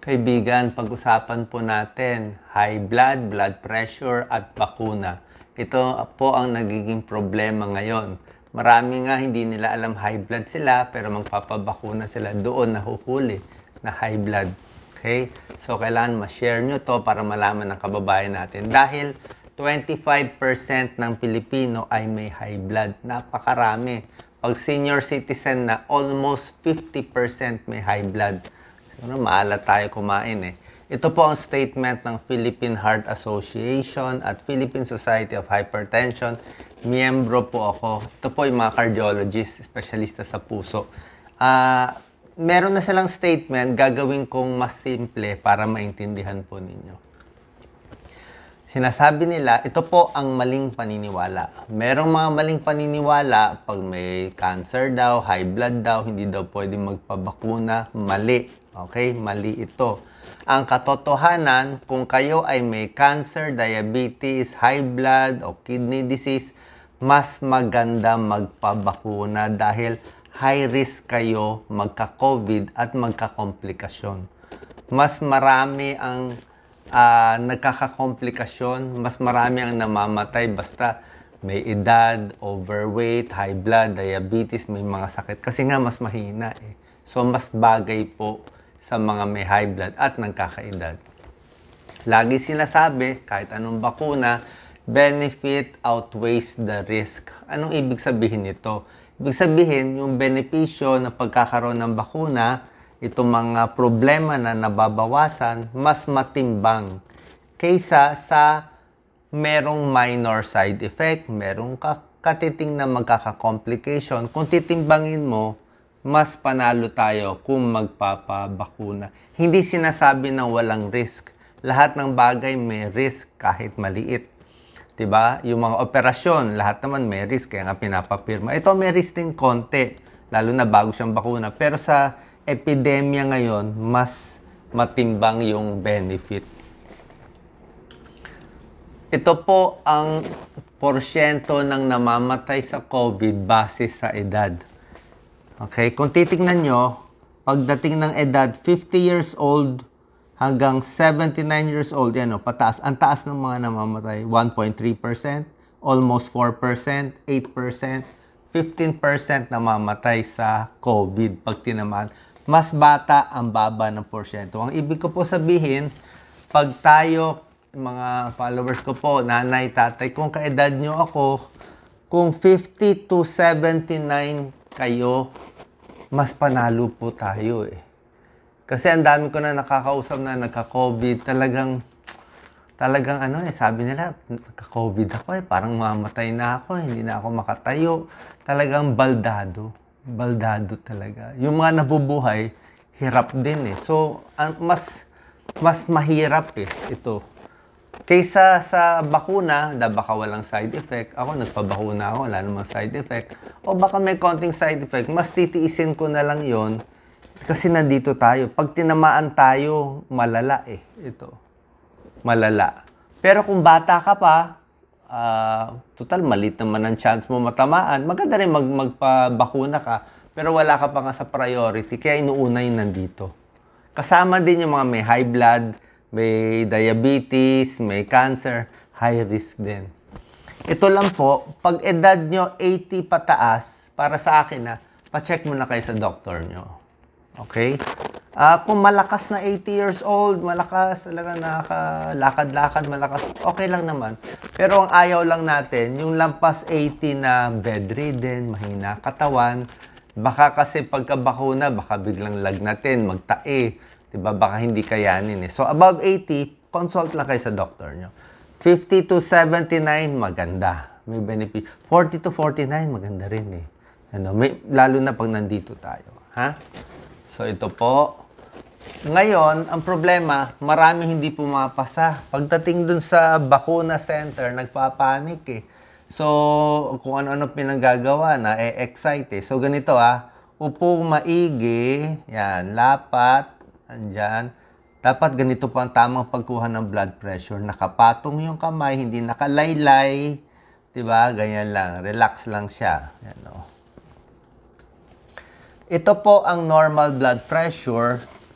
Kaibigan, pag-usapan po natin high blood, blood pressure at bakuna. Ito po ang nagiging problema ngayon. Marami nga hindi nila alam high blood sila pero magpapabakuna sila doon nahuhuli na high blood. Okay? So kailangan ma-share nyo to para malaman ng kababayan natin. Dahil 25% ng Pilipino ay may high blood. Napakarami. Pag senior citizen na, almost 50% may high blood. Siguro maalat tayo kumain eh. Ito po ang statement ng Philippine Heart Association at Philippine Society of Hypertension. Miyembro po ako. Ito po yung mga cardiologist, espesyalista sa puso. Meron na silang statement, gagawin kong mas simple para maintindihan po ninyo. Sinasabi nila, ito po ang maling paniniwala. Merong mga maling paniniwala, pag may cancer daw, high blood daw, hindi daw pwedeng magpabakuna, mali. Okay, mali ito. Ang katotohanan, kung kayo ay may cancer, diabetes, high blood o kidney disease, mas maganda magpabakuna dahil high risk kayo magka-COVID at magka-komplikasyon. Mas marami ang nagkakakomplikasyon, mas marami ang namamatay basta may edad, overweight, high blood, diabetes, may mga sakit. Kasi nga mas mahina eh. So mas bagay po sa mga may high blood at nagkakaedad. Lagi sinasabi, kahit anong bakuna, benefit outweighs the risk. Anong ibig sabihin nito? Ibig sabihin, yung benepisyo na pagkakaroon ng bakuna, itong mga problema na nababawasan, mas matimbang kaysa sa merong minor side effect, merong katiting na magkaka-complication. Kung titimbangin mo, mas panalo tayo kung magpapabakuna. Hindi sinasabi na walang risk. Lahat ng bagay may risk kahit maliit. 'Di ba? Yung mga operasyon, lahat naman may risk kaya nga pinapapirma. Ito may risk din konti, lalo na bago siyang bakuna. Pero sa epidemya ngayon, mas matimbang yung benefit. Ito po ang porsyento ng namamatay sa COVID base sa edad. Okay, kung titingnan nyo, pagdating ng edad 50 years old hanggang 79 years old, yan o, pataas. Ang taas ng mga namamatay, 1.3%, almost 4%, 8%, 15% namamatay sa COVID pag tinamaan. Mas bata ang baba ng porsyento. Ang ibig ko po sabihin, pag tayo, mga followers ko po, nanay, tatay, kung kaedad nyo ako, kung 50 to 79 kayo, mas panalo po tayo eh. Kasi ang dami ko na nakakausap na nagka-COVID, talagang ano eh, sabi nila, nagka-COVID ako eh, parang mamatay na ako, hindi na ako makatayo. Talagang baldado talaga. Yung mga nabubuhay, hirap din eh. So, mas mahirap eh, ito. Kaysa sa bakuna, baka walang side effect. Ako, nagpabakuna ako, wala namang side effect. O baka may konting side effect, mas titiisin ko na lang yon kasi nandito tayo. Pag tinamaan tayo, malala eh. Ito. Malala. Pero kung bata ka pa, total, malit naman ang chance mo matamaan. Maganda rin magpabakuna ka, pero wala ka pa nga sa priority, kaya inuuna yung nandito. Kasama din yung mga may high blood, may diabetes, may cancer, high risk din. Ito lang po, pag edad nyo 80 pataas, para sa akin na, pa-check mo na kayo sa doktor nyo. Okay? Kung malakas na 80 years old, malakas, talaga nakakalakad-lakad, malakas, okay lang naman. Pero ang ayaw lang natin, yung lampas 80 na bedridden, mahina katawan, baka kasi pagkabakuna, baka biglang lagnatin, magtae, diba? Baka hindi kayanin eh. So, above 80, consult lang kayo sa doktor nyo. 50 to 79, maganda. May benefit. 40 to 49, maganda rin eh. Lalo na pag nandito tayo. Ha? So, ito po. Ngayon, ang problema, marami hindi pumapasa. Pagdating dun sa bakuna center, nagpapanik eh. So, kung ano-ano pinanggagawa na, excite eh. So, ganito upo maigi, yan, lapat, andyan. Dapat ganito po ang tamang pagkuha ng blood pressure. Nakapatong yung kamay, hindi nakalaylay. Diba? Ganyan lang. Relax lang siya. Yan, Ito po ang normal blood pressure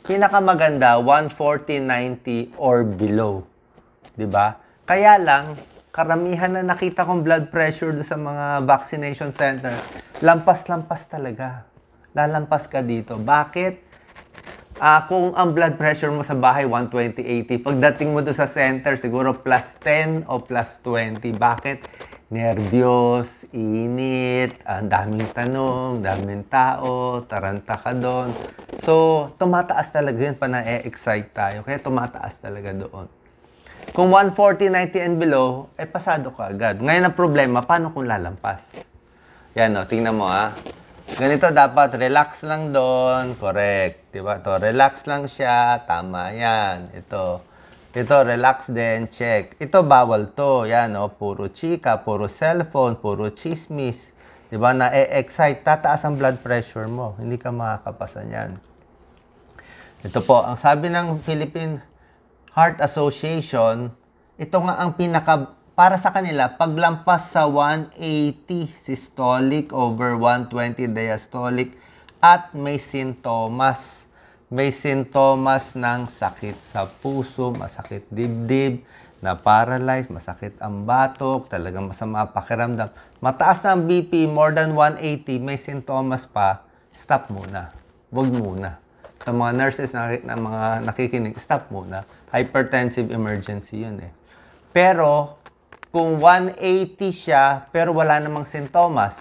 Pinakamaganda, 140/90 or below. 'Di ba? Kaya lang, karamihan na nakita kong blood pressure doon sa mga vaccination center, lampas-lampas talaga. Lalampas ka dito. Bakit? Kung ang blood pressure mo sa bahay, 120/80, pagdating mo doon sa center, siguro plus 10 o plus 20. Bakit? Nervyos, init, ang daming tanong, daming tao, taranta ka doon. So, tumataas talaga yun pa na-excite tayo. Kaya tumataas talaga doon. Kung 140/90 and below, pasado ka agad. Ngayon ang problema, paano kung lalampas? Yan o, tingnan mo Ganito dapat, relax lang doon, correct. Diba? To, relax lang siya, tama yan. Ito, relax din, check. Ito, bawal to. Yan puro chika, puro cellphone, puro chismis. Diba? Na-excite, tataas ang blood pressure mo. Hindi ka makakapasa niyan. Ito po, ang sabi ng Philippine Heart Association, ito nga ang para sa kanila, paglampas sa 180 systolic over 120 diastolic at may sintomas. May sintomas ng sakit sa puso, masakit dibdib, na paralyzed, masakit ang batok, talagang masama pakiramdam. Mataas na ang BP, more than 180, may sintomas pa, stop muna. Huwag muna. Sa mga nurses na mga nakikinig, stop muna. Hypertensive emergency yun Pero, kung 180 siya, pero wala namang sintomas,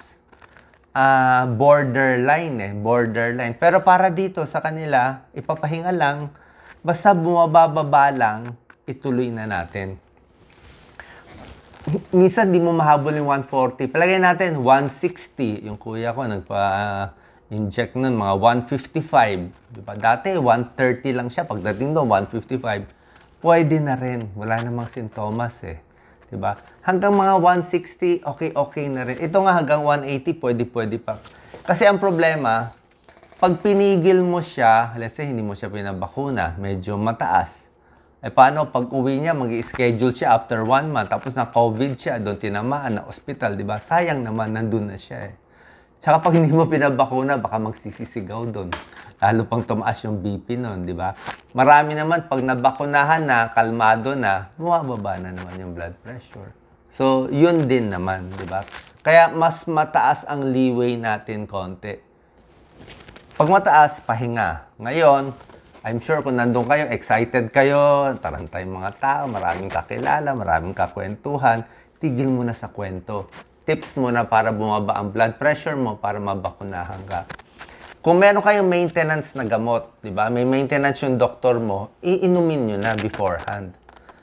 borderline. Pero para dito sa kanila, ipapahinga lang, basta bumababa lang, ituloy na natin. Minsan di mo mahabol yung 140. Palagay natin, 160. Yung kuya ko, nagpa-inject nun, mga 155. Diba? Dati, 130 lang siya. Pagdating doon, 155. Pwede na rin. Wala namang sintomas Diba? Hanggang mga 160, okay na rin. Ito nga hanggang 180, pwede pa. Kasi ang problema, pag pinigil mo siya, let's say hindi mo siya pinabakuna, medyo mataas. Paano pag uwi niya, mag-schedule siya after 1 month, tapos na COVID siya, doon tinamaan na hospital, di ba? Sayang naman, nandun na siya Tsaka pag hindi mo pinabakuna, baka magsisisigaw doon. Lalo pang tumaas yung BP noon, di ba? Marami naman, pag nabakunahan na, kalmado na, bumababa na naman yung blood pressure. So, yun din naman, di ba? Kaya mas mataas ang leeway natin konti. Pag mataas, pahinga. Ngayon, I'm sure kung nandun kayo, excited kayo, tarantay mga tao, maraming kakilala, maraming kakwentuhan, tigil mo na sa kwento. Tips mo na para bumaba ang blood pressure mo para mabakunahan ka. Kung meron kayong maintenance na gamot, di ba? May maintenance yung doktor mo, iinumin nyo na beforehand.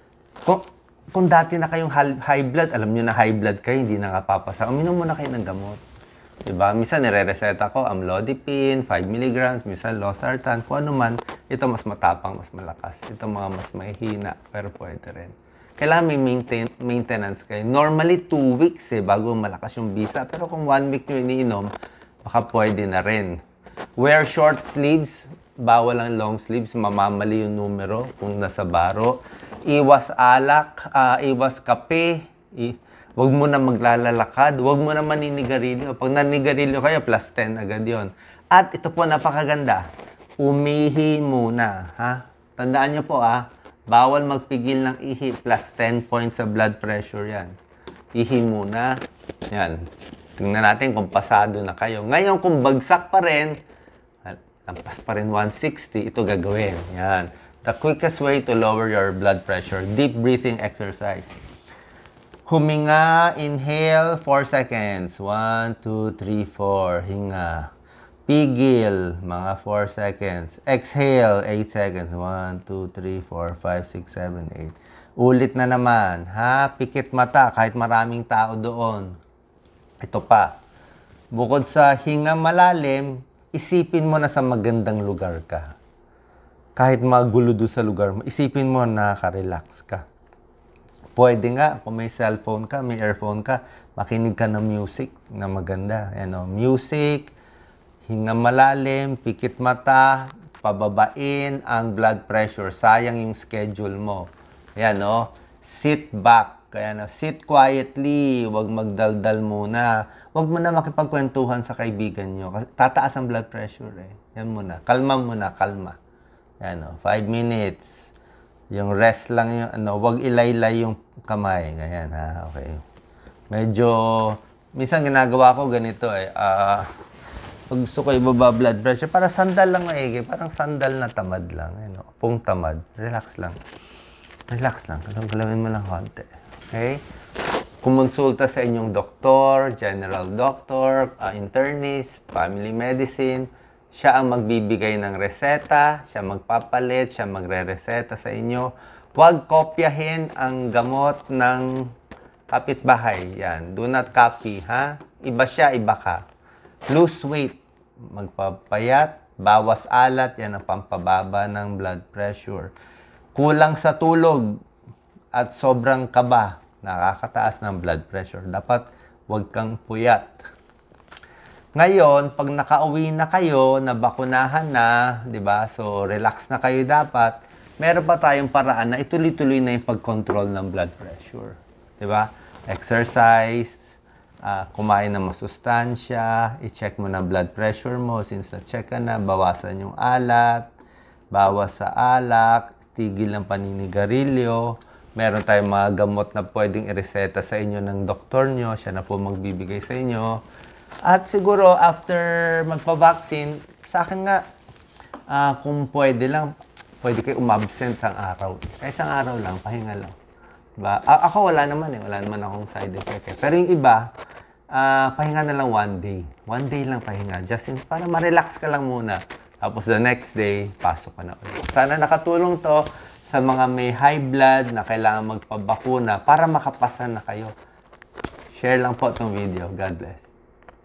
Kung dati na kayong high blood, alam nyo na high blood kayo, hindi na kapapasa, uminom muna kayo ng gamot. Di ba? Minsan nire-reseta ko amlodipine, 5 mg, minsan losartan, kung ano man, ito mas matapang, mas malakas. Ito mga mas mahihina, pero pwede rin. Kailangan may maintenance kayo. Normally, 2 weeks bago malakas yung bisa. Pero kung 1 week nyo iniinom, baka pwede na rin. Wear short sleeves. Bawal ang long sleeves. Mamamali yung numero kung nasa baro. Iwas alak. Iwas kape. Huwag mo na maglalalakad. Huwag mo na maninigarilyo. Pag naninigarilyo kayo, plus 10 agad yon. At ito po, napakaganda. Umihi muna. Tandaan nyo po bawal magpigil ng ihi, plus 10 points sa blood pressure yan. Ihi muna. Yan. Tingnan natin kung pasado na kayo. Ngayon, kung bagsak pa rin, lampas pa rin 160, ito gagawin. Yan. The quickest way to lower your blood pressure, deep breathing exercise. Huminga, inhale, 4 seconds. 1, 2, 3, 4. Hinga. Pigil, mga 4 seconds. Exhale, 8 seconds. 1, 2, 3, 4, 5, 6, 7, 8. Ulit na naman. Pikit mata kahit maraming tao doon. Ito pa. Bukod sa hinga malalim, isipin mo na sa magandang lugar ka. Kahit magulo doon sa lugar mo, isipin mo na naka-relax ka. Pwede nga, kung may cellphone ka, may earphone ka, makinig ka ng music na maganda. Music, hinga malalim, pikit mata, pababain ang blood pressure. Sayang yung schedule mo. Ayan, sit back. Kaya sit quietly. Huwag magdaldal muna. Huwag mo na makipagkwentuhan sa kaibigan nyo. Tataas ang blood pressure Yan muna. Kalma muna, kalma. Yan, 5 minutes. Yung rest lang yung, wag ilaylay yung kamay. Ganyan, ha? Okay. Medyo, minsan ginagawa ko ganito pag gusto ko ibaba blood pressure, para sandal lang maigi. Parang sandal na tamad lang. Pong tamad. Relax lang. Relax lang. Galawin mo lang konti. Okay? Kumonsulta sa inyong doktor, general doctor, internist, family medicine. Siya ang magbibigay ng reseta, siya magpapalit, siya magre-reseta sa inyo. Huwag kopyahin ang gamot ng kapitbahay. Yan. Do not copy, ha? Iba siya, iba ka. Lose weight, magpapayat, bawas alat, yan ang pampababa ng blood pressure. Kulang sa tulog at sobrang kaba, nakakataas ng blood pressure. Dapat huwag kang puyat. Ngayon, pag nakauwi na kayo, nabakunahan na, di ba? So, relax na kayo dapat. Meron pa tayong paraan na ituloy-tuloy na yung pag-control ng blood pressure. Di ba? Exercise, kumain ng masustansya, i-check mo na blood pressure mo. Since na-check ka na, bawasan yung alat, bawas sa alak, tigil ng paninigarilyo. Meron tayong mga gamot na pwedeng ireseta sa inyo ng doktor nyo. Siya na po magbibigay sa inyo. At siguro, after magpa-vaccine, sa akin nga, kung pwede lang, pwede kayo umabsent sa araw. Sa isang araw lang, pahinga lang. Diba? Ako wala naman wala naman akong side effect Pero yung iba, pahinga na lang 1 day. 1 day lang pahinga. Just para ma-relax ka lang muna. Tapos the next day, pasok ka na ulit. Sana nakatulong to sa mga may high blood na kailangan magpabakuna para makapasa na kayo. Share lang po itong video. God bless.